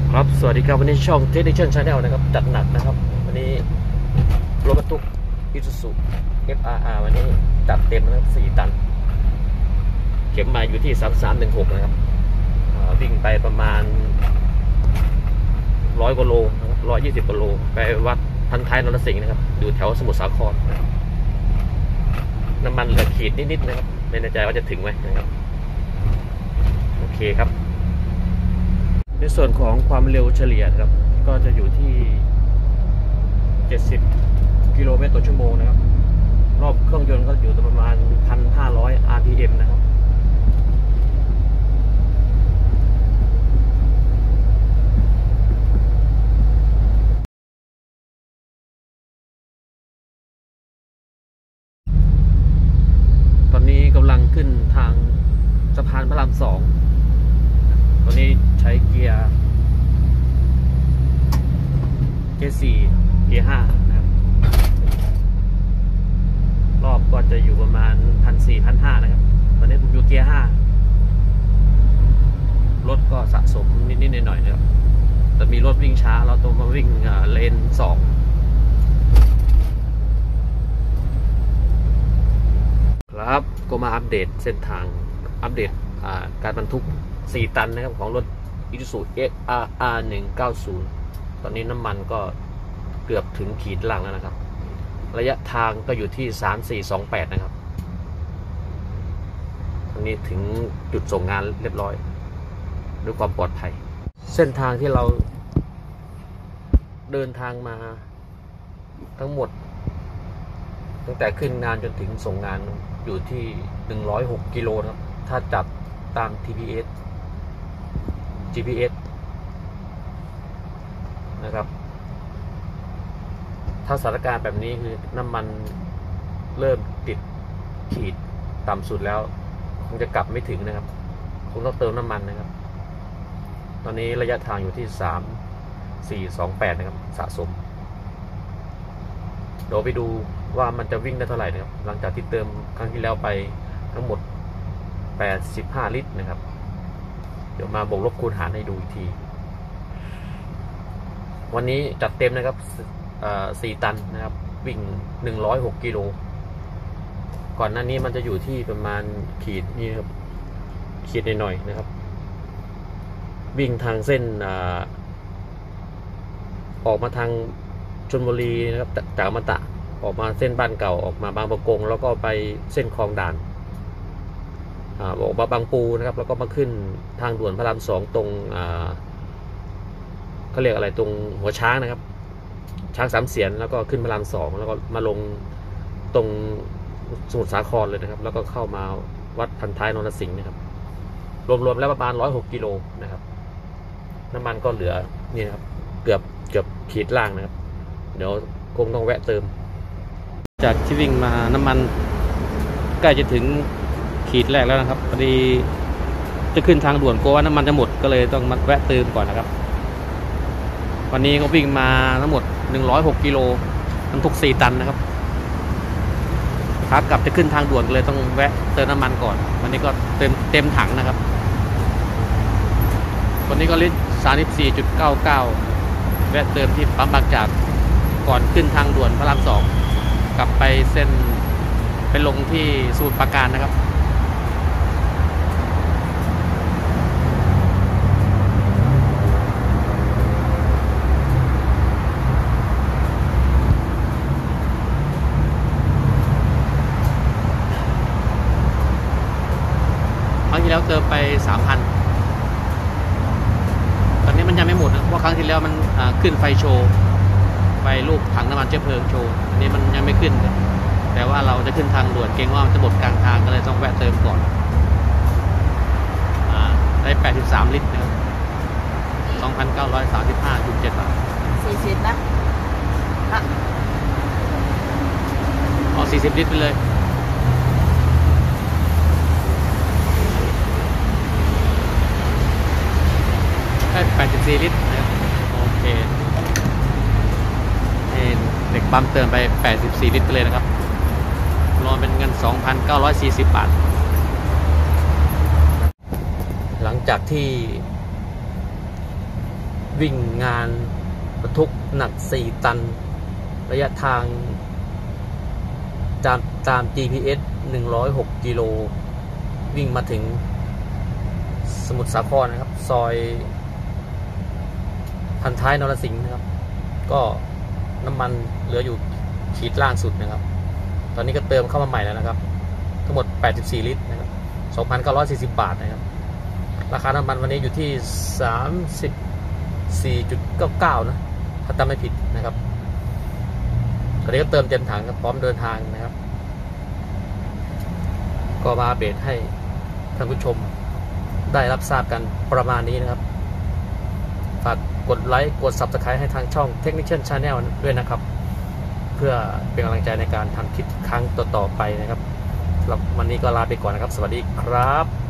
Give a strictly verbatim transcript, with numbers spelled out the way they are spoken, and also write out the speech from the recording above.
ครับสวัสดีครับวันนี้ช่อง Technician Channel นะครับจัดหนักนะครับวันนี้รถบรรทุก Isuzu เอฟ อาร์ อาร์ วันนี้จัดเต็มนะครับสี่ตันเข็มมาอยู่ที่สามสามหนึ่งหกนะครับวิ่งไปประมาณร้อยกว่าโลร้อยยี่สิบกว่าโลไปวัดพันท้ายนรสิงห์นะครับอยู่แถวสมุทรสาครน้ำมันเหลือขีดนิดๆนะครับไม่แน่ใจว่าจะถึงไหมนะครับโอเคครับในส่วนของความเร็วเฉลี่ยครับก็จะอยู่ที่เจ็ดสิบกิโลเมตรต่อชั่วโมงนะครับรอบเครื่องยนต์ก็อยู่ประมาณ หนึ่งพันห้าร้อย อาร์ พี เอ็ม นะครับตอนนี้กำลังขึ้นทางสะพานพระรามสองตอนนี้ใช้เกียร์เกียร์สี่เกียร์ห้านะครับรอบก็จะอยู่ประมาณพันสี่พันห้านะครับตอนนี้ผมอยู่เกียร์ห้ารถก็สะสมนิดๆหน่อยๆนะครับแต่มีรถวิ่งช้าเราต้องมาวิ่งเลนสองครับก็มาอัปเดตเส้นทางอัปเดตการบรรทุกสี่ตันนะครับของรถ Isuzu เอฟ อาร์ อาร์ หนึ่งเก้าศูนย์ตอนนี้น้ำมันก็เกือบถึงขีดล่างแล้วนะครับระยะทางก็อยู่ที่สามสี่สองแปดนะครับตอนนี้ถึงจุดส่งงานเรียบร้อยด้วยความปลอดภัยเส้นทางที่เราเดินทางมาทั้งหมดตั้งแต่ขึ้นงานจนถึงส่งงานอยู่ที่หนึ่งร้อยหกกิโลนะครับถ้าจับตาม ที พี เอส จี พี เอส นะครับถ้าสถานการณ์แบบนี้คือน้ำมันเริ่มติดขีดต่ำสุดแล้วคงจะกลับไม่ถึงนะครับคงต้องเติมน้ำมันนะครับตอนนี้ระยะทางอยู่ที่สามสี่สองแปดนะครับสะสมเดี๋ยวไปดูว่ามันจะวิ่งได้เท่าไหร่นะครับหลังจากที่เติมครั้งที่แล้วไปทั้งหมดแปดสิบห้าลิตรนะครับเดี๋ยวมาบวกลบคูณหารให้ดูอีกทีวันนี้จัดเต็มนะครับสี่ตันนะครับวิ่งหนึ่งร้อยหกกิโลก่อนหน้านี้มันจะอยู่ที่ประมาณขีดนี่ครับขีดหน่อยๆนะครับวิ่งทางเส้นออกมาทางชลบุรีนะครับจากอมตะออกมาเส้นบ้านเก่าออกมาบางประกงแล้วก็ไปเส้นคลองด่านออกมาบางปูนะครับแล้วก็มาขึ้นทางด่วนพระรามสองตรงเขาเรียกอะไรตรงหัวช้างนะครับช้างสามเสียนแล้วก็ขึ้นพระรามสองแล้วก็มาลงตรงสมุทรสาครเลยนะครับแล้วก็เข้ามาวัดพันท้ายนรสิงห์นะครับรวมๆแล้วประมาณร้อยหกกิโลนะครับน้ำมันก็เหลือนี่นะครับเกือบเกือบขีดล่างนะครับเดี๋ยวคงต้องแวะเติมจากที่วิ่งมาน้ำมันใกล้จะถึงขีดแรกแล้วนะครับพอดีจะขึ้นทางด่วนกลัวว่าน้ำมันจะหมดก็เลยต้องมาแวะเติมก่อนนะครับวันนี้ก็วิ่งมาทั้งหมดหนึ่งร้อยหกกิโลบรรทุกสี่ตันนะครับครับกลับจะขึ้นทางด่วนเลยต้องแวะเติมน้ำมันก่อนวันนี้ก็เต็มเต็มถังนะครับวันนี้ก็ลิตร สามสิบสี่จุดเก้าเก้า แวะเติมที่ปั๊มบางจากก่อนขึ้นทางด่วนพระรามสองกลับไปเส้นไปลงที่สมุทรปราการนะครับครั้งที่แล้วเติมไป สามพัน ตอนนี้มันยังไม่หมดนะเพราะครั้งที่แล้วมันขึ้นไฟโชว์ไฟรูปถังน้ำมันเชื้อเพลิงโชว์อันนี้มันยังไม่ขึ้นแต่ว่าเราจะขึ้นทางด่วนเกรงว่ามันจะหมดกลางทางก็เลยต้องแวะเติมก่อนได้แปดสิบสามลิตรนะครับ สองพันเก้าร้อยสามสิบห้าจุดเจ็ด บาทสี่สิบนะเอาสี่สิบลิตรไปเลยได้แปดสิบสี่ลิตรนะครับโอเคเด็กปั๊มเติมไปแปดสิบสี่ลิตรไปเลยนะครับรวมเป็นเงิน สองพันเก้าร้อยสี่สิบ บาทหลังจากที่วิ่งงานบรรทุกหนักสี่ตันระยะทางตามตาม จี พี เอส หนึ่งร้อยหกกิโลวิ่งมาถึงสมุทรสาครนะครับ ซอยพันท้ายนรสิงห์นะครับก็น้ำมันเหลืออยู่ขีดล่างสุดนะครับตอนนี้ก็เติมเข้ามาใหม่แล้วนะครับทั้งหมดแปดสิบสี่ลิตรนะครับ สองพันเก้าร้อยสี่สิบ บาทนะครับราคาน้ำมันวันนี้อยู่ที่ สามสิบสี่จุดเก้าเก้า นะถ้าจำไม่ผิดนะครับตอนนี้ก็เติมเต็มถังครับพร้อมเดินทางนะครับก็มาอัปเดตให้ท่านผู้ชมได้รับทราบกันประมาณนี้นะครับฝากกดไลค์กด ซับสไครบ์ ให้ทางช่อง Technician Channel ด้วยนะครับเพื่อเป็นกำลังใจในการทำคลิปครั้งต่อๆไปนะครับสำหรับวันนี้ก็ลาไปก่อนนะครับสวัสดีครับ